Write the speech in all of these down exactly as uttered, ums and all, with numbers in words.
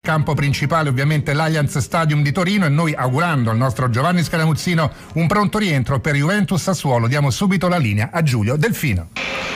Campo principale ovviamente l'Allianz Stadium di Torino, e noi, augurando al nostro Giovanni Scaramuzzino un pronto rientro per Juventus Sassuolo, diamo subito la linea a Giulio Delfino.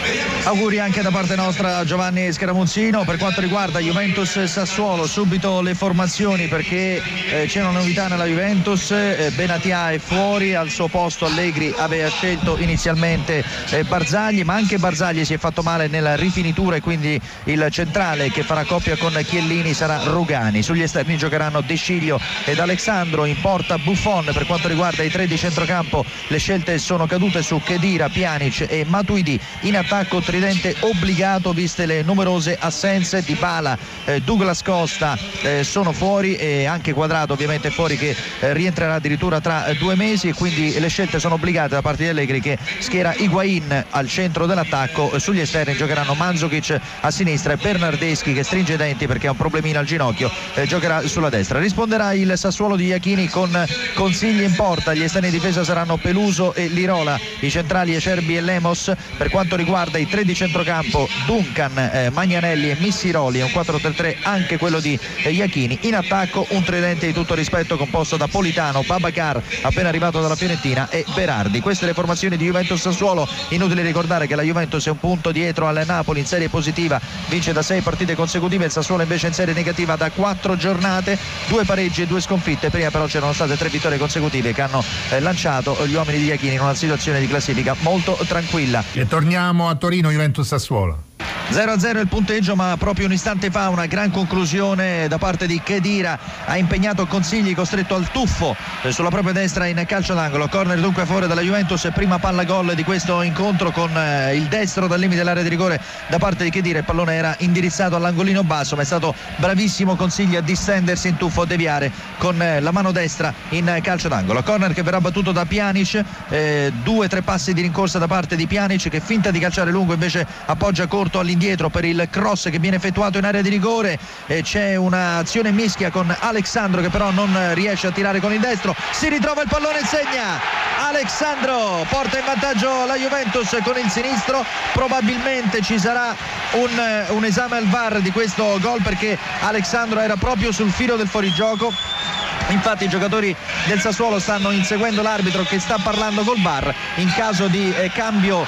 Auguri anche da parte nostra Giovanni Scaramuzzino. Per quanto riguarda Juventus Sassuolo, subito le formazioni, perché eh, c'è una novità nella Juventus. eh, Benatia è fuori, al suo posto Allegri aveva scelto inizialmente eh, Barzagli, ma anche Barzagli si è fatto male nella rifinitura, e quindi il centrale che farà coppia con Chiellini sarà Rugani. Sugli esterni giocheranno De Sciglio ed Alexandro, in porta Buffon. Per quanto riguarda i tre di centrocampo, le scelte sono cadute su Khedira, Pjanic e Matuidi. In attacco tridente obbligato viste le numerose assenze. Dybala, eh, Douglas Costa eh, sono fuori, e anche Quadrato ovviamente fuori, che eh, rientrerà addirittura tra eh, due mesi, e quindi le scelte sono obbligate da parte di Allegri, che schiera Higuain al centro dell'attacco. Eh, sugli esterni giocheranno Mandzukic a sinistra e Bernardeschi, che stringe i denti perché ha un problemino al ginocchio, eh, giocherà sulla destra. Risponderà il Sassuolo di Iachini con Consigli in porta. Gli esterni di difesa saranno Peluso e Lirola, i centrali Acerbi e Lemos. Per quanto riguarda i tre di centrocampo, Duncan, eh, Magnanelli e Missiroli, è un quattro tre tre anche quello di eh, Iachini. In attacco un tridente di tutto rispetto composto da Politano, Babacar appena arrivato dalla Fiorentina e Berardi. Queste le formazioni di Juventus Sassuolo. Inutile ricordare che la Juventus è un punto dietro al Napoli in serie positiva, vince da sei partite consecutive. Il Sassuolo invece in serie negativa da quattro giornate, due pareggi e due sconfitte. Prima però c'erano state tre vittorie consecutive che hanno eh, lanciato gli uomini di Iachini in una situazione di classifica molto tranquilla. E torniamo a Torino, Juventus Sassuolo. zero a zero il punteggio, ma proprio un istante fa una gran conclusione da parte di Khedira. Ha impegnato Consigli, costretto al tuffo sulla propria destra in calcio d'angolo. Corner dunque a favore della Juventus, prima palla gol di questo incontro con il destro dal limite dell'area di rigore da parte di Khedira. Il pallone era indirizzato all'angolino basso, ma è stato bravissimo Consigli a distendersi in tuffo, a deviare con la mano destra in calcio d'angolo. Corner che verrà battuto da Pjanic, eh, due tre passi di rincorsa da parte di Pjanic, che finta di calciare lungo invece appoggia corto all'indietro per il cross che viene effettuato in area di rigore. E c'è un'azione mischia con Alexandro, che però non riesce a tirare con il destro. Si ritrova il pallone e segna Alexandro, porta in vantaggio la Juventus con il sinistro. Probabilmente ci sarà un, un esame al V A R di questo gol, perché Alexandro era proprio sul filo del fuorigioco. Infatti i giocatori del Sassuolo stanno inseguendo l'arbitro, che sta parlando col V A R. In caso di eh, cambio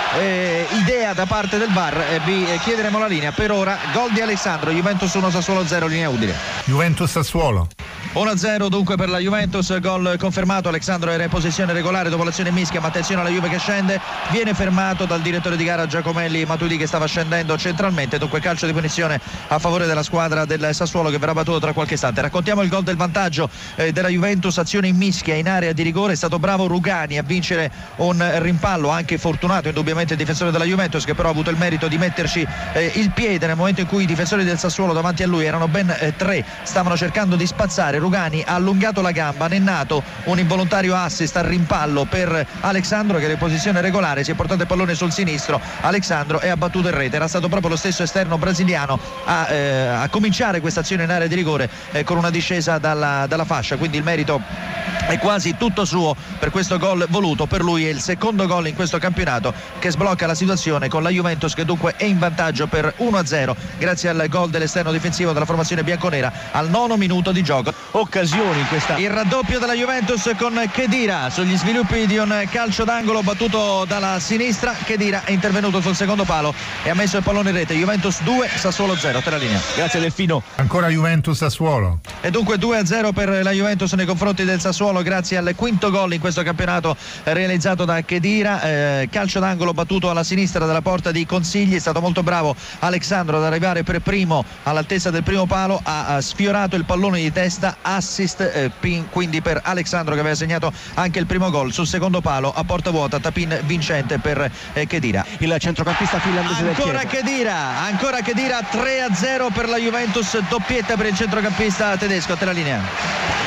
eh, idea da parte del V A R eh, vi eh, chiederemo la linea. Per ora gol di Alessandro, Juventus uno, Sassuolo zero, linea Udine. Juventus Sassuolo uno a zero dunque per la Juventus, gol confermato. Alexandro era in posizione regolare dopo l'azione mischia, ma attenzione alla Juve che scende, viene fermato dal direttore di gara Giacomelli Matuidi, che stava scendendo centralmente. Dunque calcio di punizione a favore della squadra del Sassuolo, che verrà battuto tra qualche istante. Raccontiamo il gol del vantaggio eh, della Juventus, azione in mischia in area di rigore. È stato bravo Rugani a vincere un rimpallo, anche fortunato indubbiamente il difensore della Juventus, che però ha avuto il merito di metterci eh, il piede nel momento in cui i difensori del Sassuolo davanti a lui erano ben eh, tre, stavano cercando di spazzare. Rugani ha allungato la gamba, ne è nato un involontario assist al rimpallo per Alexandro, che era in posizione regolare, si è portato il pallone sul sinistro Alexandro e ha battuto in rete. Era stato proprio lo stesso esterno brasiliano a, eh, a cominciare questa azione in area di rigore eh, con una discesa dalla, dalla fascia, quindi il merito è quasi tutto suo per questo gol voluto. Per lui è il secondo gol in questo campionato, che sblocca la situazione con la Juventus, che dunque è in vantaggio per uno a zero grazie al gol dell'esterno difensivo della formazione bianconera al nono minuto di gioco. Occasioni in questa. Il raddoppio della Juventus con Khedira sugli sviluppi di un calcio d'angolo battuto dalla sinistra. Khedira è intervenuto sul secondo palo e ha messo il pallone in rete. Juventus due, Sassuolo zero. Te la linea. Grazie Delfino. Ancora Juventus Sassuolo. E dunque due a zero per la Juventus nei confronti del Sassuolo, grazie al quinto gol in questo campionato realizzato da Khedira. Eh, calcio d'angolo battuto alla sinistra della porta di Consigli. È stato molto bravo Alexandro ad arrivare per primo all'altezza del primo palo, ha, ha sfiorato il pallone di testa, assist eh, pin, quindi per Alexandro, che aveva segnato anche il primo gol sul secondo palo a porta vuota. Tapin vincente per eh, Khedira, il centrocampista finlandese del ancora Khedira, ancora Khedira, tre a zero per la Juventus, doppietta per il centrocampista tedesco. Te la linea.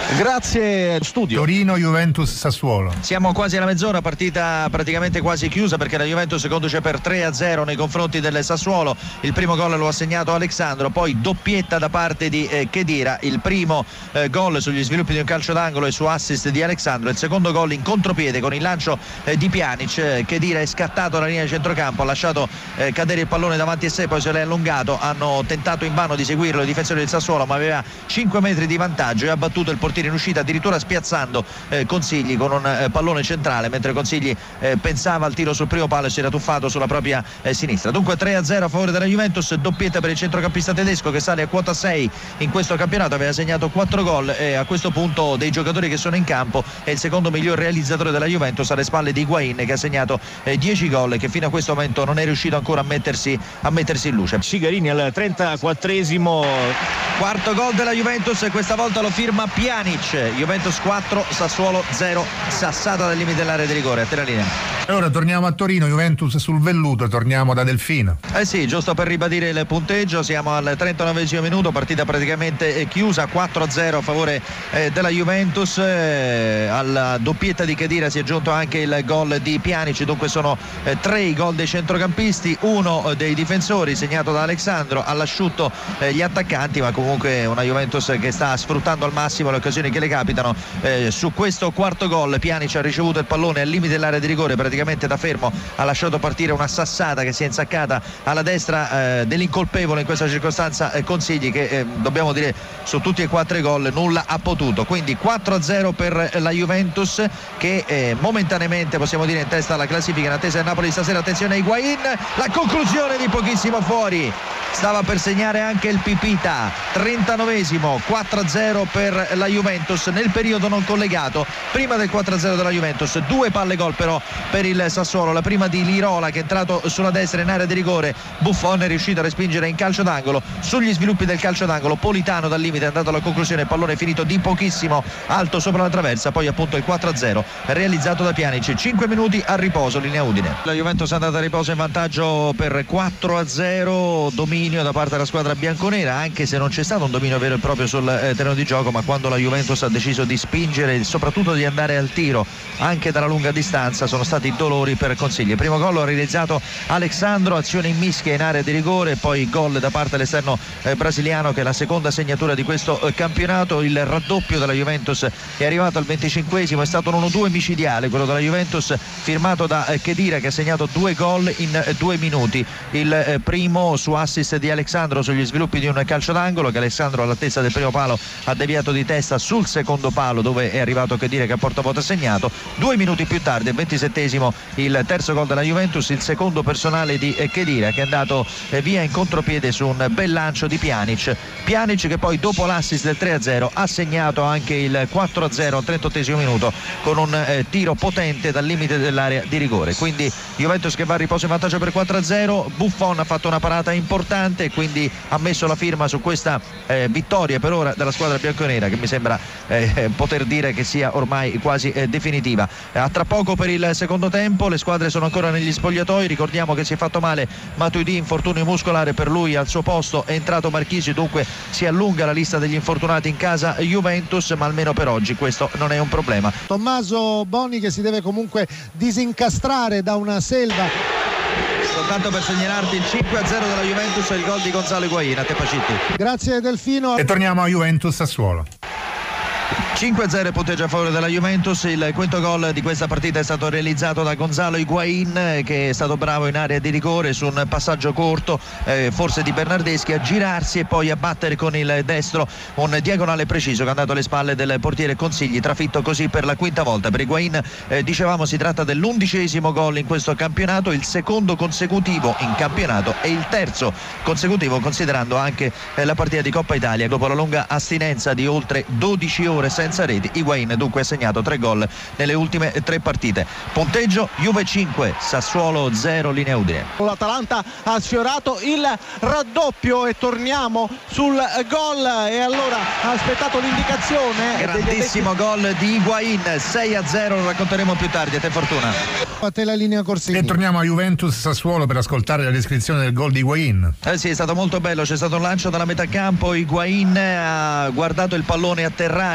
Grazie studio. Torino, Juventus, Sassuolo. Siamo quasi alla mezz'ora, partita praticamente quasi chiusa perché la Juventus conduce per tre a zero nei confronti del Sassuolo. Il primo gol lo ha segnato Alexandro, poi doppietta da parte di eh, Khedira, il primo eh, gol sugli sviluppi di un calcio d'angolo e su assist di Alexandro, il secondo gol in contropiede con il lancio eh, di Pjanic. eh, Khedira è scattato alla linea di centrocampo, ha lasciato eh, cadere il pallone davanti a sé, poi se l'è allungato, hanno tentato invano di seguirlo i difensori del Sassuolo, ma aveva cinque metri di vantaggio e ha battuto il portiere in uscita, addirittura spiazzando eh, Consigli con un eh, pallone centrale, mentre Consigli eh, pensava al tiro sul primo palo e si era tuffato sulla propria eh, sinistra. Dunque tre a zero a favore della Juventus, doppietta per il centrocampista tedesco che sale a quota sei in questo campionato, aveva segnato quattro gol e a questo punto dei giocatori che sono in campo è il secondo miglior realizzatore della Juventus alle spalle di Higuain, che ha segnato eh, dieci gol e che fino a questo momento non è riuscito ancora a mettersi, a mettersi in luce. Cigarini al trentaquattresimo. Quarto gol della Juventus e questa volta lo firma Pjanic. Juventus quattro, Sassuolo zero, sassata dal limite dell'area di rigore. A te la linea. E ora torniamo a Torino, Juventus sul velluto, torniamo da Delfino. Eh sì, giusto per ribadire il punteggio, siamo al trentanovesimo minuto, partita praticamente chiusa, quattro a zero a favore eh, della Juventus. Eh, alla doppietta di Khedira si è aggiunto anche il gol di Pjanic, dunque sono eh, tre i gol dei centrocampisti, uno eh, dei difensori segnato da Alexandro, all'asciutto eh, gli attaccanti, ma comunque una Juventus che sta sfruttando al massimo le occasioni che le capitano. Eh, su questo quarto gol Pjanic ha ricevuto il pallone al limite dell'area di rigore, praticamente da fermo ha lasciato partire una sassata che si è insaccata alla destra eh, dell'incolpevole in questa circostanza eh, Consigli, che eh, dobbiamo dire su tutti e quattro i gol nulla ha potuto, quindi quattro a zero per la Juventus che eh, momentaneamente possiamo dire in testa alla classifica in attesa del Napoli stasera. Attenzione a Higuain, la conclusione di pochissimo fuori, stava per segnare anche il Pipita. Trentanovesimo, quattro a zero per la Juventus nel periodo non collegato, prima del quattro a zero della Juventus due palle gol però per il Sassuolo, la prima di Lirola che è entrato sulla destra in area di rigore, Buffon è riuscito a respingere in calcio d'angolo. Sugli sviluppi del calcio d'angolo Politano dal limite è andato alla conclusione, il pallone è finito di pochissimo alto sopra la traversa, poi appunto il quattro a zero realizzato da Pjanic. Cinque minuti a riposo, linea Udine. La Juventus è andata a riposo in vantaggio per quattro a zero, dominio da parte della squadra bianconera, anche se non c'è stato un dominio vero e proprio sul eh, terreno di gioco, ma quando la Juventus ha deciso di spingere e soprattutto di andare al tiro anche dalla lunga distanza sono stati dolori per Consigli. Primo gol ha realizzato Alexandro, azione in mischia in area di rigore, poi gol da parte dell'esterno eh, brasiliano che è la seconda segnatura di questo eh, campionato. Il raddoppio della Juventus è arrivato al venticinquesimo, è stato un uno due micidiale quello della Juventus, firmato da eh, Khedira che ha segnato due gol in eh, due minuti. Il eh, primo su assist di Alexandro sugli sviluppi di un calcio d'angolo che Alexandro all'altezza del primo palo ha deviato di testa sul secondo palo dove è arrivato Khedira che a porta-vuota ha segnato. Due minuti più tardi, al ventisettesimo, il terzo gol della Juventus, il secondo personale di Khedira che è andato eh, via in contropiede su un bel lancio di Pjanic. Pjanic che poi dopo l'assist del tre a zero ha segnato anche il quattro a zero al trentottesimo minuto con un eh, tiro potente dal limite dell'area di rigore. Quindi Juventus che va a riposo in vantaggio per quattro a zero. Buffon ha fatto una parata importante e quindi ha messo la firma su questa eh, vittoria per ora della squadra bianconera, che mi sembra eh, poter dire che sia ormai quasi eh, definitiva. A tra poco per il secondo tempo, le squadre sono ancora negli spogliatoi, ricordiamo che si è fatto male Matuidi, infortunio muscolare, per lui al suo posto è entrato Marchisio, dunque si allunga la lista degli infortunati in casa Juventus, ma almeno per oggi questo non è un problema. Tommaso Boni che si deve comunque disincastrare da una selva. Soltanto per segnalarti il cinque a zero della Juventus e il gol di Gonzalo Higuain. A te Pacitti. Grazie Delfino. E torniamo a Juventus Sassuolo. cinque a zero punteggio a favore della Juventus. Il quinto gol di questa partita è stato realizzato da Gonzalo Higuain, che è stato bravo in area di rigore su un passaggio corto, eh, forse di Bernardeschi, a girarsi e poi a battere con il destro un diagonale preciso che è andato alle spalle del portiere Consigli, trafitto così per la quinta volta. Per Higuain eh, dicevamo si tratta dell'undicesimo gol in questo campionato, il secondo consecutivo in campionato e il terzo consecutivo considerando anche eh, la partita di Coppa Italia dopo la lunga astinenza di oltre dodici ore senza reti. Higuain dunque ha segnato tre gol nelle ultime tre partite. Punteggio Juve cinque, Sassuolo zero, linea Udine. L'Atalanta ha sfiorato il raddoppio e torniamo sul gol, e allora ha aspettato l'indicazione. Grandissimo gol di Higuain, sei a zero, lo racconteremo più tardi. A te Fortuna. A te la linea Corsini. E torniamo a Juventus Sassuolo per ascoltare la descrizione del gol di Higuain. Eh sì, è stato molto bello, c'è stato un lancio dalla metà campo, Higuain ha guardato il pallone atterrare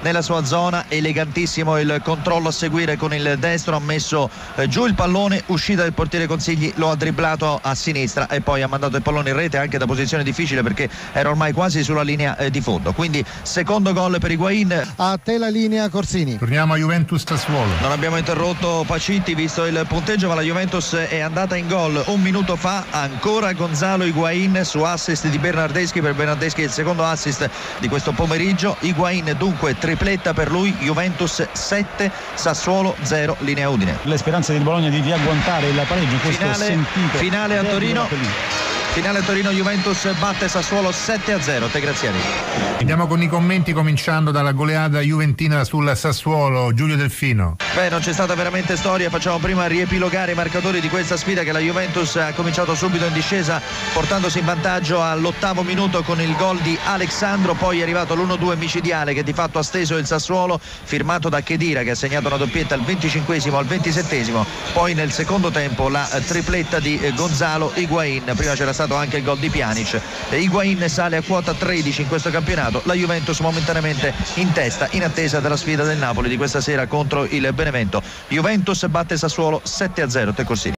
nella sua zona, elegantissimo il controllo a seguire con il destro, ha messo eh, giù il pallone, uscita del portiere Consigli, lo ha dribblato a sinistra e poi ha mandato il pallone in rete anche da posizione difficile perché era ormai quasi sulla linea eh, di fondo. Quindi secondo gol per Higuaín. A te la linea, Corsini. Torniamo a Juventus Sassuolo. Non abbiamo interrotto Pacitti visto il punteggio, ma la Juventus è andata in gol un minuto fa. Ancora Gonzalo Higuaín su assist di Bernardeschi. Per Bernardeschi il secondo assist di questo pomeriggio. Higuaín dunque tripletta per lui. Juventus sette, Sassuolo zero, linea Udine. Le speranze di Bologna di riagguantare il pareggio in questo finale, sentito finale a Torino. Finale a Torino, Juventus batte Sassuolo sette a zero. Te Graziani. Andiamo con i commenti, cominciando dalla goleada juventina sul Sassuolo. Giulio Delfino. Beh, non c'è stata veramente storia, facciamo prima riepilogare i marcatori di questa sfida che la Juventus ha cominciato subito in discesa portandosi in vantaggio all'ottavo minuto con il gol di Alexandro, poi è arrivato l'uno due micidiale che di fatto ha steso il Sassuolo, firmato da Khedira che ha segnato una doppietta al venticinquesimo al ventisettesimo, poi nel secondo tempo la tripletta di Gonzalo Higuaín, prima c'era stato anche il gol di Pjanic. Higuaín sale a quota tredici in questo campionato, la Juventus momentaneamente in testa in attesa della sfida del Napoli di questa sera contro il Benevento. Juventus batte Sassuolo sette a zero. Te Corsini.